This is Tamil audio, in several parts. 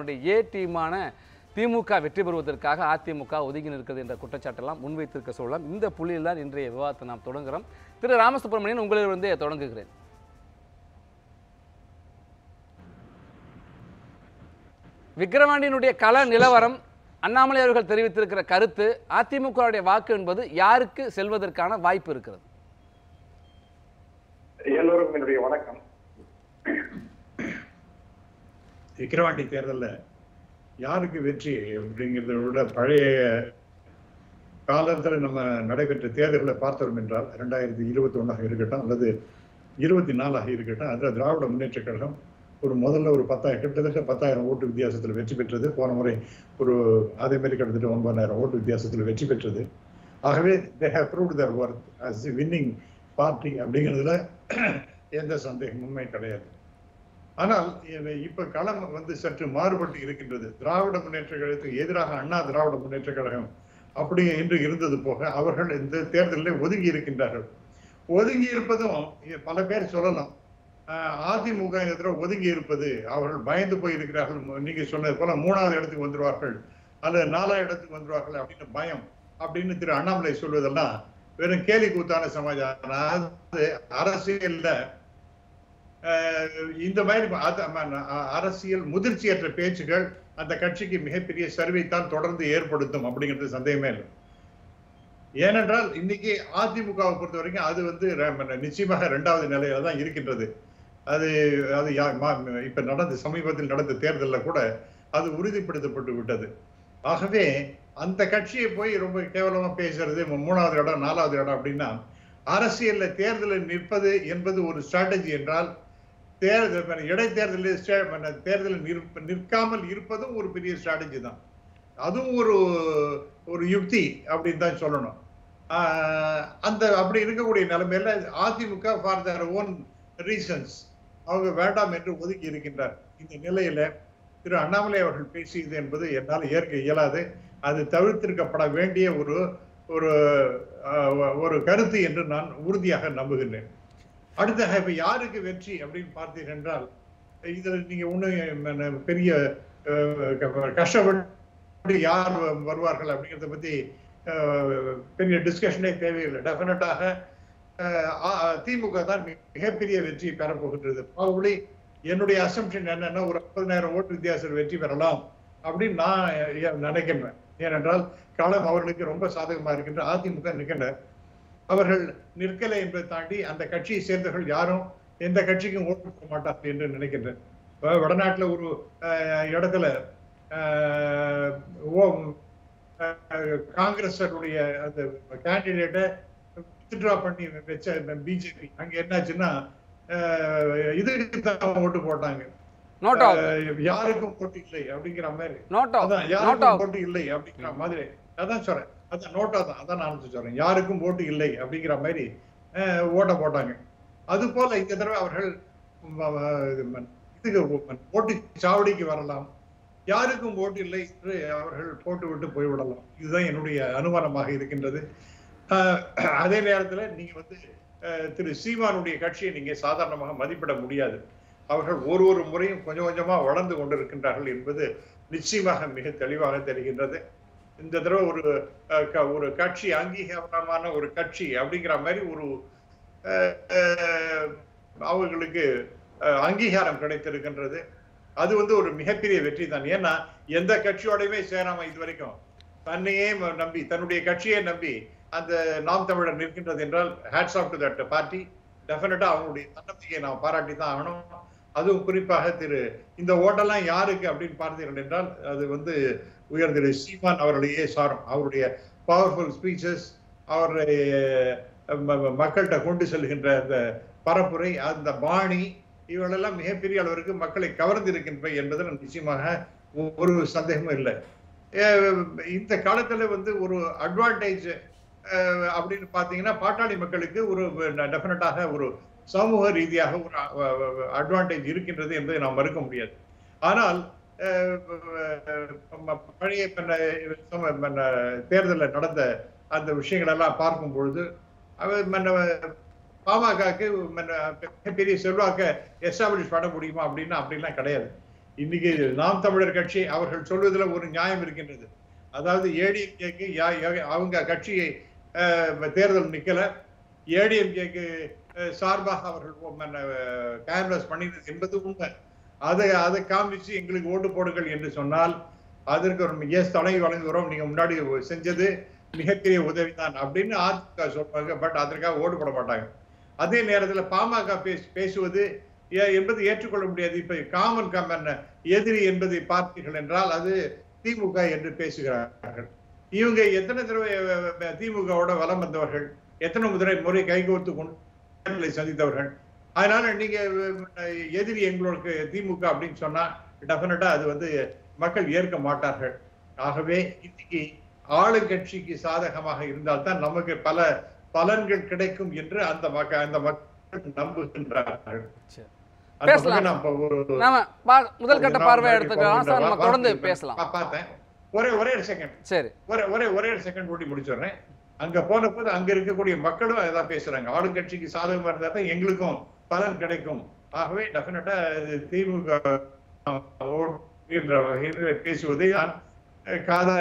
ஏ டீமான திமுக வெற்றி பெறுவதற்காக அதிமுக ஒதுங்கி நிற்கிறது என்ற குற்றச்சாட்டெல்லாம் முன்வைத்திருக்க சொல்லலாம். இந்த புள்ளியில் தான் இன்றைய விவாதத்தை நாம் தொடங்குகிறோம். திரு ராமசுப்ரமணியன், உங்களிலிருந்தே தொடங்குகிறேன். விக்கிரவாண்டியினுடைய கள நிலவரம், அண்ணாமலை அவர்கள் தெரிவித்திருக்கிற கருத்து, அதிமுகவுடைய வாக்கு என்பது யாருக்கு செல்வதற்கான வாய்ப்பு இருக்கிறது? எல்லோருக்கும் என்னுடைய வணக்கம். விக்கிரவாண்டி தேர்தலில் யாருக்கு வெற்றி அப்படிங்கிறத விட பழைய காலத்தில் நம்ம நடைபெற்ற தேர்தல்களை பார்த்தோம் என்றால் 2021 இருக்கட்டும் அல்லது 24 இருக்கட்டும், அதில் திராவிட முன்னேற்ற கழகம் முதல்ல ஒரு 10,000 கிட்டத்தட்ட 10,000 ஓட்டு வித்தியாசத்தில் வெற்றி பெற்றது. போன முறை அதே மாதிரி கிட்டத்தட்ட 9,000 ஓட்டு வித்தியாசத்தில் வெற்றி பெற்றது. ஆகவே they have proved their worth as a winning party அப்படிங்கிறதுல எந்த சந்தேகமுமே கிடையாது. ஆனால் இப்ப களம் சற்று மாறுபட்டு இருக்கின்றது. திராவிட முன்னேற்ற கழகத்துக்கு எதிராக அண்ணா திராவிட முன்னேற்ற கழகம் அப்படி என்று இருந்தது போக அவர்கள் இந்த தேர்தலில் ஒதுங்கி இருக்கின்றார்கள். ஒதுங்கி இருப்பதும் பல பேர் சொல்லலாம், அதிமுக எதிராக ஒதுங்கி இருப்பது அவர்கள் பயந்து போய் இருக்கிறார்கள், நீங்க சொன்னது போல 3வது இடத்துக்கு வந்துருவார்கள் அல்லது 4வது இடத்துக்கு வந்துருவார்கள் அப்படின்னு பயம் அப்படின்னு திரு அண்ணாமலை சொல்வதெல்லாம் வெறும் கேலி கூத்தான சமாச்சாரம். அரசியல்ல இந்த மாதிரி அரசியல் முதிர்ச்சியற்ற பேச்சுகள் அந்த கட்சிக்கு மிகப்பெரிய சரிவைத்தான் தொடர்ந்து ஏற்படுத்தும் அப்படிங்கிறது சந்தேகமே இல்லை. ஏனென்றால் இன்னைக்கு அதிமுகவை பொறுத்த வரைக்கும் அது நிச்சயமாக 2வது நிலையில தான் இருக்கின்றது. அது இப்ப சமீபத்தில் நடந்த தேர்தலில் கூட அது உறுதிப்படுத்தப்பட்டு விட்டது. ஆகவே அந்த கட்சியை போய் ரொம்ப கேவலமா பேசுறது 3வது இடம் 4வது இடம் அப்படின்னா, அரசியல்ல தேர்தலில் நிற்பது என்பது ஒரு ஸ்ட்ராட்டஜி என்றால், இடைத்தேர்தலில் நிற்காமல் இருப்பதும் ஒரு பெரிய ஸ்ட்ராட்டஜி தான். அதுவும் ஒரு யுக்தி அப்படின்னு தான் சொல்லணும். அப்படி இருக்கக்கூடிய நிலைமையில AIADMK for their own reasons அவங்க வேண்டாம் என்று ஒதுக்கி இருக்கின்றார். இந்த நிலையில திரு அண்ணாமலை அவர்கள் பேசியது என்பது என்னால் ஏற்க இயலாது. அது தவிர்த்திருக்கப்பட வேண்டிய ஒரு கருத்து என்று நான் உறுதியாக நம்புகின்றேன். அடுத்த இப்ப யாருக்கு வெற்றி அப்படின்னு பார்த்தீர்கள் என்றால், இதுல நீங்க ஒண்ணு பெரிய கஷ்டப்பட்டு யார் வருவார்கள் அப்படிங்கிறத பத்தி பெரிய டிஸ்கஷனே தேவையில்லை. டெஃபினட்டாக திமுக தான் மிகப்பெரிய வெற்றி பெறப்போகின்றது. ப்ராபபிலி என்னுடைய அசம்ஷன் என்னன்னா ஒரு 50,000 ஓட்டு வித்தியாசத்தில் வெற்றி பெறலாம் அப்படின்னு நான் நினைக்கிறேன். ஏனென்றால் களம் அவர்களுக்கு ரொம்ப சாதகமா இருக்கின்ற அதிமுக நிற்கின்ற அவர்கள் நிற்கலை என்பதை தாண்டி அந்த கட்சியை சேர்ந்தவர்கள் யாரும் எந்த கட்சிக்கும் ஓட்டு போட மாட்டார்கள் என்று நினைக்கின்றேன். வடநாட்டுல ஒரு இடத்துல காங்கிரஸ் அந்த கேண்டிடேட்டை வித்ட்ரா பண்ணி வச்ச பிஜேபி அங்க என்னாச்சுன்னா இதுக்கு தான் ஓட்டு போட்டாங்க. யாருக்கும் போட்டி இல்லை அப்படிங்கிற மாதிரி, யாருக்கும் போட்டி இல்லை அப்படிங்கிற மாதிரி அதான் சொல்றேன். அதான் நோட்டா தான், அதான் நான் சொல்றேன், யாருக்கும் போட்டி இல்லை அப்படிங்கிற மாதிரி ஓட்ட போட்டாங்க. அது போல இந்த தடவை அவர்கள் ஓட்டு சாவடிக்கு வரலாம், யாருக்கும் போட்டு இல்லை என்று அவர்கள் போட்டு விட்டு போய்விடலாம். இதுதான் என்னுடைய அனுமானமாக இருக்கின்றது. அதே நேரத்தில் நீங்க திரு சீமானுடைய கட்சியை நீங்க சாதாரணமாக மதிப்பிட முடியாது. அவர்கள் ஒரு முறையும் கொஞ்சம் கொஞ்சமா வளர்ந்து கொண்டிருக்கின்றார்கள் என்பது நிச்சயமாக மிக தெளிவாக தெரிகின்றது. இந்த தடவை ஒரு கட்சி அங்கீகாரமான ஒரு கட்சி அப்படிங்கிற மாதிரி அவர்களுக்கு அங்கீகாரம் கிடைத்திருக்கின்றது. அது ஒரு மிகப்பெரிய வெற்றி தான். ஏன்னா எந்த கட்சியோடவே சேராம இது வரைக்கும் தன்னையே நம்பி தன்னுடைய கட்சியை நம்பி அந்த நாம் தமிழர் நிற்கின்றது என்றால் hats off to that party. டெஃபினட்டா அவங்களுடைய தன்னம்பிக்கையை நாம் பாராட்டி தான் ஆகணும். அதுவும் குறிப்பாக இந்த ஓட்டெல்லாம் யாருக்கு அப்படின்னு பார்த்தீர்கள் என்றால் அது உயர் திரு சீமான் அவர்களையே சாரும். அவருடைய பவர்ஃபுல் ஸ்பீச்சஸ், அவருடைய மக்கள்கிட்ட கொண்டு செல்கின்ற அந்த பரப்புரை, அந்த பாணி, இவளெல்லாம் மிகப்பெரிய அளவிற்கு மக்களை கவர்ந்திருக்கின்றன என்பதில் நிச்சயமாக ஒரு சந்தேகமும் இல்லை. இந்த காலத்துல ஒரு அட்வான்டேஜ் அப்படின்னு பாத்தீங்கன்னா பாட்டாளி மக்களுக்கு டெஃபினட்டாக ஒரு சமூக ரீதியாக ஒரு அட்வான்டேஜ் இருக்கின்றது என்பதை நாம் மறுக்க முடியாது. ஆனால் பழைய தேர்தலில் நடந்த அந்த விஷயங்கள் எல்லாம் பார்க்கும் பொழுது பாமகக்கு மிகப்பெரிய செல்வாக்க எஸ்டாப்ளிஷ் பண்ண முடியுமா அப்படின்னா அப்படிலாம் கிடையாது. இன்னைக்கு நாம் தமிழர் கட்சி அவர்கள் சொல்வதில் ஒரு நியாயம் இருக்கின்றது. அதாவது ஏடிஎம்கேக்கு அவங்க கட்சியை தேர்தல் நிக்கல, ஏடிஎம்கேக்கு சார்பாக அவர்கள் கேன்வாஸ் பண்ணினது என்பது உண்மை. அதை காமிச்சு எங்களுக்கு ஓட்டு போடுங்கள் என்று சொன்னால் அதற்கு ஒரு தலை வழங்குகிறோம், நீங்க முன்னாடி செஞ்சது மிகப்பெரிய உதவி தான் அப்படின்னு அதிமுக சொல்றாங்க. பட் அதற்காக ஓட்டு போட மாட்டாங்க. அதே நேரத்தில் பாமக பேசுவது என்பது ஏற்றுக்கொள்ள முடியாது. இப்ப காமன் எதிரி என்பதை பார்த்தீர்கள் என்றால் அது திமுக என்று பேசுகிறார்கள். இவங்க எத்தனை தடவை திமுகவோட வலம் வந்தவர்கள், எத்தனை முறை கைகோர்த்து கொண்டு சந்தித்தவர்கள். அதனால நீங்க எதிரி எங்களுக்கு திமுக அப்படின்னு சொன்னா டெஃபினட்டா அது மக்கள் ஏற்க மாட்டார்கள். ஆகவே இன்னைக்கு ஆளுங்கட்சிக்கு சாதகமாக இருந்தால்தான் நமக்கு பல பலன்கள் கிடைக்கும் என்று அந்த மக்கள் நம்புகின்றார்கள். முதல் கட்ட பார்வை எடுத்துக்கலாம், தொடர்ந்து பேசலாம். பார்த்தேன். ஒரே செகண்ட், சரி, ஒரே செகண்ட் ஓட்டி முடிச்சிடுறேன். அங்க போன போது அங்க இருக்கக்கூடிய மக்களும் அதான் பேசுறாங்க, ஆளுங்கட்சிக்கு சாதகமா இருந்தா தான் எங்களுக்கும் பலன் கிடைக்கும். ஆகவே டெஃபினட்டா திமுக பேசுவதை காதா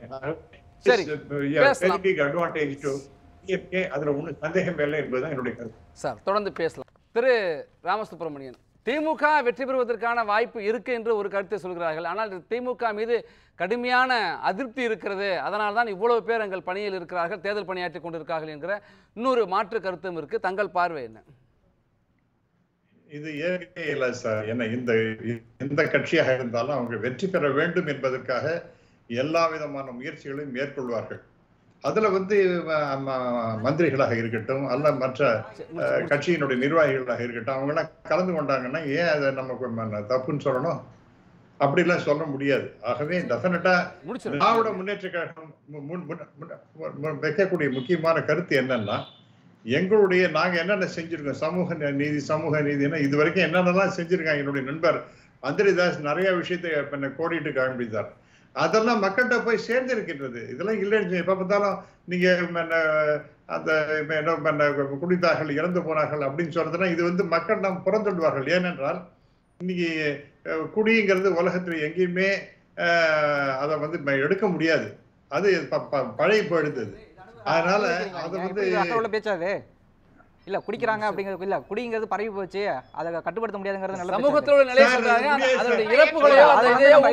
அட்வான்டேஜ் டு அதுல ஒன்றும் சந்தேகம் இல்லை என்பதுதான் என்னுடைய கருத்து. சார் தொடர்ந்து பேசலாம். திரு ராமசுப்ரமணியன், திமுக வெற்றி பெறுவதற்கான வாய்ப்பு இருக்கு என்று ஒரு கருத்தை சொல்கிறார்கள். ஆனால் திமுக மீது கடுமையான அதிருப்தி இருக்கிறது, அதனால் தான் இவ்வளவு பேர் எங்கள் பணியில் இருக்கிறார்கள், தேர்தல் பணியாற்றி கொண்டிருக்கிறார்கள் என்கிற இன்னொரு மாற்று கருத்தும் இருக்கு. தங்கள் பார்வை என்ன? இது ஏற்கனவே இல்லை சார். ஏன்னா எந்த கட்சியாக இருந்தாலும் அவங்க வெற்றி பெற வேண்டும் என்பதற்காக எல்லா விதமான முயற்சிகளையும் மேற்கொள்வார்கள். அதுல மந்திரிகளாக இருக்கட்டும் அல்ல மற்ற கட்சியினுடைய நிர்வாகிகளாக இருக்கட்டும் அவங்க எல்லாம் கலந்து கொண்டாங்கன்னா ஏன் அதை நம்ம தப்புன்னு சொல்லணும்? அப்படிலாம் சொல்ல முடியாது. ஆகவே டெஃபினட்டா திராவிட முன்னேற்ற கழகம் வைக்கக்கூடிய முக்கியமான கருத்து என்னன்னா, நாங்க என்னென்ன செஞ்சிருக்கோம், சமூக நீதினா இது வரைக்கும் என்னென்னலாம் செஞ்சிருக்காங்க. என்னுடைய நண்பர் அந்திரிதாஸ் நிறைய விஷயத்தை கோடிட்டு காண்பித்தார். அதெல்லாம் மக்கள்கிட்ட போய் சேர்ந்திருக்கின்றது. இதெல்லாம் இல்லைன்னு எப்ப பார்த்தாலும் நீங்க அந்த குடித்தார்கள் இறந்து போனார்கள் அப்படின்னு சொல்றதுன்னா இது மக்கள் நாம் புறந்தொடுவார்கள். ஏனென்றால் இன்னைக்கு குடிங்கிறது உலகத்துல எங்கேயுமே அதை எடுக்க முடியாது, அது பழைய போயிடுது. அதனால அது பேச்சாது இல்ல குடிக்கிறாங்க அப்படிங்கிறது இல்ல, குடிங்கிறது பரவி போச்சு, அதை கட்டுப்படுத்த முடியாதுங்கிறது நல்ல சமூகத்தோட நிலையை சொல்றாங்க. அதோட இறப்புகளையோ அது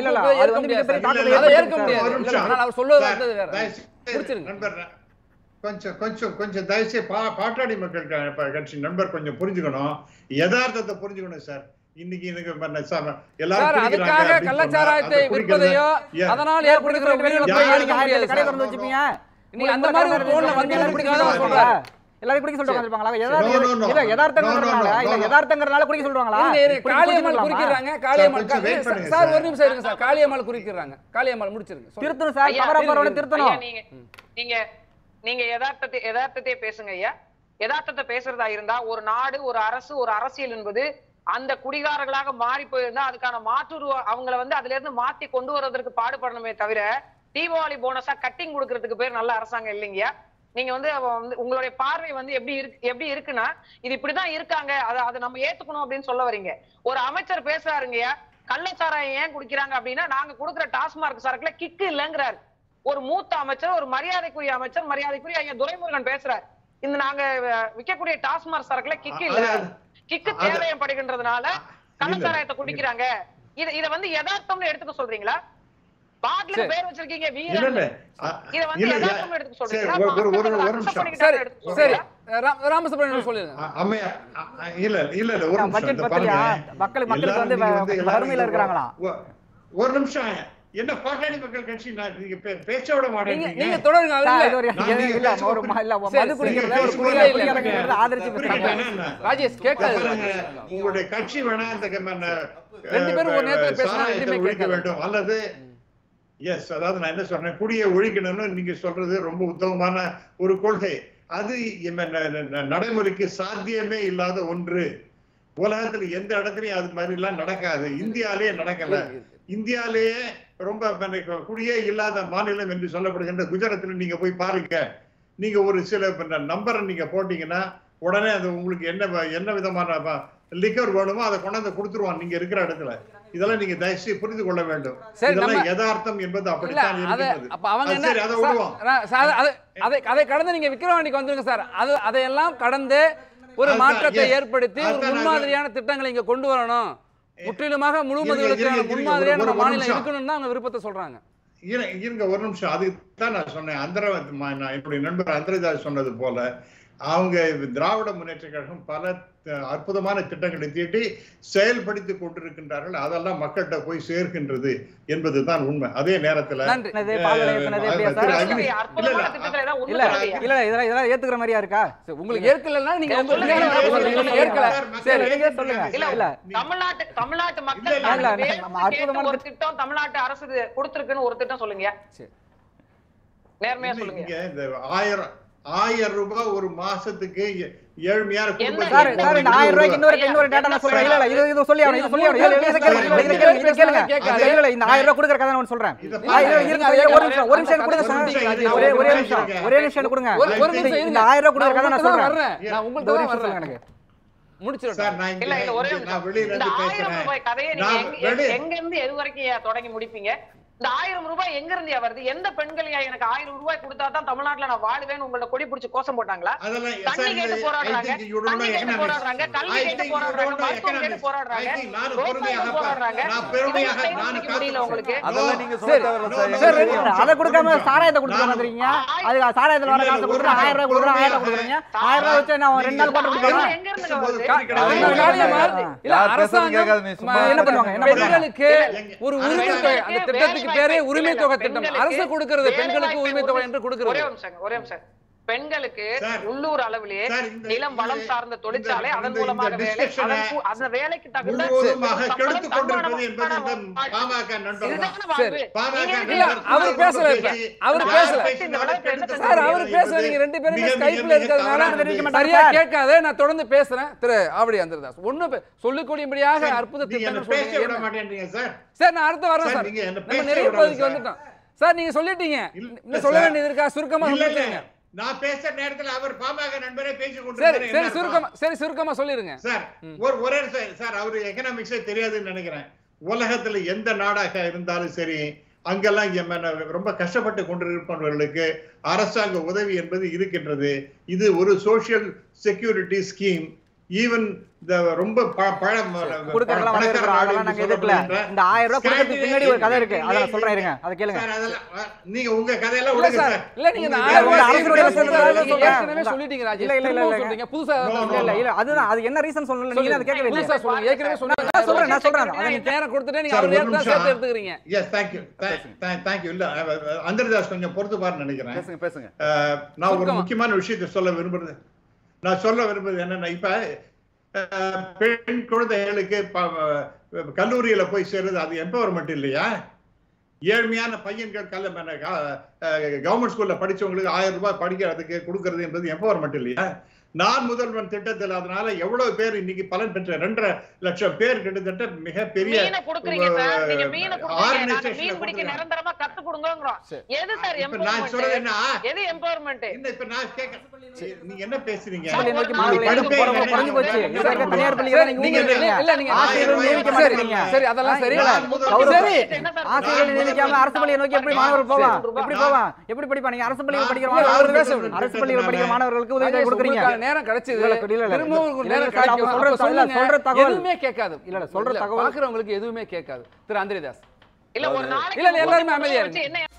ஏற்க முடியாது. அவர் சொல்வது வேற. நண்பர் கொஞ்சம் தயவுசெய்து பாட்டாளி மக்கள் கட்சி நண்பர் கொஞ்சம் புரிஞ்சுக்கணும், யதார்த்தத்தை புரிஞ்சுக்கணும் சார். இன்னைக்கு அதுக்காக கள்ளச்சாராயத்தை விற்பதையோ அதனால் ஏற்படுகிற உயிரிழப்பை நீ அந்த மாதிரி ஒரு தோல்ல வந்து சொல்றாரு. எல்லாரும் குடிக்க சொல்றாங்க இல்ல யதார்த்தங்கறனால குடிக்க சொல்றாங்களா? காளியம்மாள் குறிக்கிறாங்க. காளியம்மாள் சார் ஒரு நிமிஷம் இருங்க சார். காளியம்மாள் குறிக்கிறாங்க. காளியம்மாள் முடிச்சிருங்க. திருத்தணும் சார், பரபரப்போட திருத்தணும். நீங்க யதார்த்தத்தை பேசுங்க ஐயா. யதார்த்தத்தை பேசுறதா இருந்தா ஒரு நாடு, ஒரு அரசு, ஒரு அரசியல் என்பது அந்த குடிகாரர்களாக மாறி போயிருந்தா அதுக்கான மாற்று அவங்களை அதுல இருந்து மாத்தி கொண்டு வருவதற்கு பாடுபடணுமே தவிர தீபாவளி போனஸா கட்டிங் கொடுக்கறதுக்கு பேர் நல்ல அரசாங்கம் இல்லைங்கயா. நீங்க உங்களுடைய பார்வை எப்படி இருக்குன்னா இது இப்படிதான் இருக்காங்க, அதை நம்ம ஏத்துக்கணும் அப்படின்னு சொல்ல வரீங்க. ஒரு அமைச்சர் பேசுறாருங்கய்யா, கள்ளச்சாராயம் ஏன் குடிக்கிறாங்க அப்படின்னா நாங்க கொடுக்குற டாஸ்மார்க் சரக்குல கிக்கு இல்லங்கிறாரு. ஒரு மூத்த அமைச்சர், ஒரு மரியாதைக்குரிய அமைச்சர், மரியாதைக்குரிய ஐயா துரைமுருகன் பேசுறாரு, இந்த நாங்க விற்கக்கூடிய டாஸ்மார்க் சரக்குல கிக்கு இல்ல, கிக்கு தேவைப்படுகின்றதுனால கள்ளச்சாராயத்தை குடிக்கிறாங்க. இத யதார்த்தம்னு எடுத்துக்க சொல்றீங்களா? பாட்ல பேர் வச்சிருக்கீங்க வீரன், இத யதார்த்தம்னு எடுத்துக்க சொல்றீங்களா? சரி ராமசுப்ரமணியன் சொல்லுங்க. இல்ல ஒரு பட்ஜெட் பத்தியா மக்களுக்கு வறுமையில இருக்காங்களா? ஒரு நிமிஷம், என்ன பாட்டாளி மக்கள் கட்சி நீங்க பேச விட மாட்டீங்க. நீங்க தொடருங்க. ராஜேஷ் கேட்காது. உங்களுடைய கட்சி வேணா அந்த ரெண்டு பேரும் ஒரு நேரத்துல பேசணும் ஒழிக்க வேண்டும் அல்லது எஸ், அதாவது நான் என்ன சொல்றேன், குடியை ஒழிக்கணும்னு நீங்க சொல்றது ரொம்ப உத்தமமான ஒரு கொள்கை. அது நடைமுறைக்கு சாத்தியமே இல்லாத ஒன்று. உலகத்துல எந்த இடத்துலயும் அது மாதிரி எல்லாம் நடக்காது. இந்தியாலேயே நடக்கல. இந்தியாலேயே ரொம்ப குடியே இல்லாத மாநிலம் என்று சொல்லப்படுகின்ற குஜராத்தில் நீங்க போய் பாருங்க. நீங்க ஒரு சில நம்பரை நீங்க போட்டீங்கன்னா உடனே அது உங்களுக்கு என்ன விதமான லிக்கர் வேணுமோ அதை கொண்டாந்து கொடுத்துருவான் நீங்க இருக்கிற இடத்துல. இதெல்லாம் நீங்க தயவுசெய்து புரிந்து கொள்ள வேண்டும். சரி, இதெல்லாம் யதார்த்தம் என்பது இல்ல அப்படித்தான் அத இருக்கிறது. அப்ப அவங்க அது என்ன சரி, அதை விடுவோம். அதை கடந்து நீங்க விக்கிரவாண்டிக்கு வந்துருங்க சார். அதையெல்லாம் கடந்து ஒரு அதுதான், மாற்றத்தை yes. ஏற்படுத்தி ஒரு அதுதான் முன்மாதிரியான திட்டங்களை இங்க கொண்டு வரணும். முற்றிலுமாக முழுமதியான இருங்க, முன்மாதிரியான ஒரு நம்ம மாநிலம் நிமிஷம். இருக்கணும்னு தான் அவங்க விருப்பத்தை சொல்றாங்க. இருங்க ஒரு நிமிஷம். அதுதான் நான் சொன்னேன். என்னுடைய நண்பர் அந்தரதாஸ் சொன்னது போல அவங்க திராவிட முன்னேற்ற கழகம் பல அற்புதமான திட்டங்களை தீட்டி செயல்படுத்திக் கொண்டிருக்கின்றார்கள். அதெல்லாம் மக்கள்கிட்ட போய் சேர்க்கின்றது என்பதுதான் உண்மை. அதே நேரத்துல நன்றி. இதெல்லாம் ஏத்துக்கிற மாதிரியா இருக்கா? உங்களுக்கு ஏற்கலன்னா நீங்க ஏற்கல. சரி சொல்லுங்க. தமிழ்நாட்டு மக்கள் ஒரு திட்டம் தமிழ்நாட்டு அரசு கொடுத்திருக்குன்னு ஒரு திட்டம் சொல்லுங்க. நேர்மையா சொல்லுங்க. இந்த 1000 ரூபாய் ஒரு மாசத்துக்கு ஏழ்மையான சார் இந்த 1000 ரூபாய்க்கு இன்னொரு டேட்டா நான் சொல்றேன். இல்ல இது சொல்லி ஆவணும். இது கேளுங்க. இல்ல இந்த 1000 ரூபாய் கொடுக்கற கதை நான் சொல்றேன். ஒரு நிமிஷம் கொடுங்க சார். ஒரே நிமிஷம் கொடுங்க. இந்த 1000 ரூபாய் கொடுக்கற கதை நான் சொல்றேன். நான் உங்களுக்கு தான் வர்றேன். எனக்கு முடிச்சிரேன் சார். நான் வெளியில இருந்து பேசுறேன். ரூபாய் கதையை நீங்க எங்க இருந்து எது வரைக்கும் தொடங்கி முடிப்பீங்க? இந்த 1000 ரூபாய் எங்க இருந்து வருது? எந்த பெண்கள் எனக்கு 1000 ரூபாய் கொடுத்தா தான் தமிழ்நாட்டுல நான் வாழுவேன்னு உங்களோட கொடி பிடிச்சு கோஷம் போட்டாங்களா? தண்ணி கேட்டு போராடுறாங்க, கல்வி கேட்டு போராடுறாங்க, மருத்துவம் கேட்டு போராடுறாங்க, முடியல உங்களுக்கு. அதை கொடுக்காம சாராயத்தை கொடுக்க வந்துறீங்க. அது சாராயத்துல வர காசு கொடுக்குற 1000 ரூபாய் கொடுக்குறோம், 1000 ரூபாய் கொடுக்குறீங்க. 1000 ரூபாய் வச்சு நான் 2 நாள் போட்டு கொடுக்குறேன். எங்க இருந்து வருது? இல்ல அரசாங்கம் என்ன பண்ணுவாங்க? பெண்களுக்கு ஒரு உரிமை தொகை, அந்த திட்டத்துக்கு பேரே உரிமை தொகை திட்டம். அரசு கொடுக்கிறது பெண்களுக்கு உரிமை தொகை என்று கொடுக்கிறது. ஒரே நிமிஷம். பெண்களுக்கு உள்ளூர் அளவிலேயே நிலம் வளம் சார்ந்த தொழிற்சாலை, அதன் மூலமாக வேலை, அந்த வேலைக்கு தகுந்த அவர் பேசல. சார் அவர் பேசல. நீங்க 2 பேரும் ஸ்கைப்ல இருக்கிறதுனால சரியா கேட்காத. நான் தொடர்ந்து பேசுறேன். திரு ஆவடி அந்தரதாஸ் ஒண்ணு சொல்லிக்கூடியபடியாக அற்புத திட்டம் சார். நான் அடுத்து வரேன் சார். நம்ம நிறைய பகுதிக்கு வந்துட்டோம் சார். நீங்க சொல்லிட்டீங்க. இன்னும் சொல்ல வேண்டியது இருக்கா? சுருக்கமா சொல்லுங்க. நான் பேசுற நேரத்துல அவர் பாமக நண்பரே பேசிக் கொண்டிருக்காரு. சரி சுருக்கமா சொல்லிருங்க சார். ஒரே சார் அவரு எகனாமிக்ஸே தெரியாதுன்னு நினைக்கிறேன். உலகத்துல எந்த நாடாக இருந்தாலும் சரி, அங்கெல்லாம் ரொம்ப கஷ்டப்பட்டு கொண்டிருப்பவர்களுக்கு அரசாங்க உதவி என்பது இருக்கின்றது. இது ஒரு சோசியல் செக்யூரிட்டி ஸ்கீம். ஈவன் ரொம்ப கொடுக்கறதெல்லாம் வந்து அதெல்லாம் நாங்க எதிர்க்கல. இந்த 1000 ரூபாய் கொடுக்கிறதுக்கு பின்னாடி ஒரு கதை இருக்கு. அத நான் சொல்றேன் இருங்க. அத கேளுங்க. நீங்க உங்க கதையெல்லாம் விடுங்க சார். இல்ல நீங்க 1000 ரூபாய் அரசுடைய ஏற்கனவே சொல்லிட்டீங்க ராஜேஷ். இல்ல சொல்றீங்க புதுசா. இல்ல அதுதான். அது என்ன ரீசன் சொல்லணும் நீங்க அத கேட்கவே இல்ல. புதுசா சொல்லுங்க. ஏற்கனவே சொன்னீங்க. நான் சொல்றேன். அத நீங்க நேரா கொடுத்துட்டே நீங்க அவர் நேரா சேர்த்து எடுத்துக்கிறீங்க. Yes thank you. இல்ல அந்தரதாஸ் கொஞ்சம் பொறுத்து பாருன்னு நினைக்கிறேன். பேசுங்க. நான் ஒரு முக்கியமான விஷயத்தை சொல்ல விரும்புறது என்னன்னா, இப்ப பெண் குழந்தைகளுக்கு கல்லூரியில போய் சேர்றது அது எம்பவர்மெண்ட் இல்லையா? ஏழ்மையான பையன்கள் கவர்மெண்ட் ஸ்கூல்ல படிச்சவங்களுக்கு 1000 ரூபாய் படிக்கிறதுக்கு கொடுக்கறது என்பது எம்பவர்மெண்ட் இல்லையா? நான் முதல்வன் திட்டத்தில் அதனால எவ்வளவு பேர் இன்னைக்கு பலன் பெற்ற 2.5 லட்சம் பேர் கிட்டத்தட்ட மிகப்பெரிய நிரந்தரமா கத்து கொடுங்கறோம். எது சார் நான் சொல்றது என்ன? எது எம்பவர்மெண்ட்? இப்ப நான் கேக்க நீங்க என்ன பேசுறீங்க? சரி அதெல்லாம் சரி. ஆசிரியர்கள் நியமிக்காம அரசு பள்ளியை நோக்கி எப்படி மாணவர்கள் போவான்? எப்படி போவான்? எப்படி படிப்பாங்க? அரசு பள்ளியில் படிக்கிற மாணவர்களுக்கு உதவி கொடுக்குறீங்க. நேரம் கிடைச்சது. திரும்பவும் நேரம் கிடைக்கும். எதுவுமே கேட்காது. இல்ல சொல்ற தகவல் பாக்குறவங்களுக்கு எதுவுமே கேட்காது. திரு அந்தரிதாஸ் இல்ல ஒரு நாளைக்கு இல்ல எல்லாரும் அமைதியா இருங்க.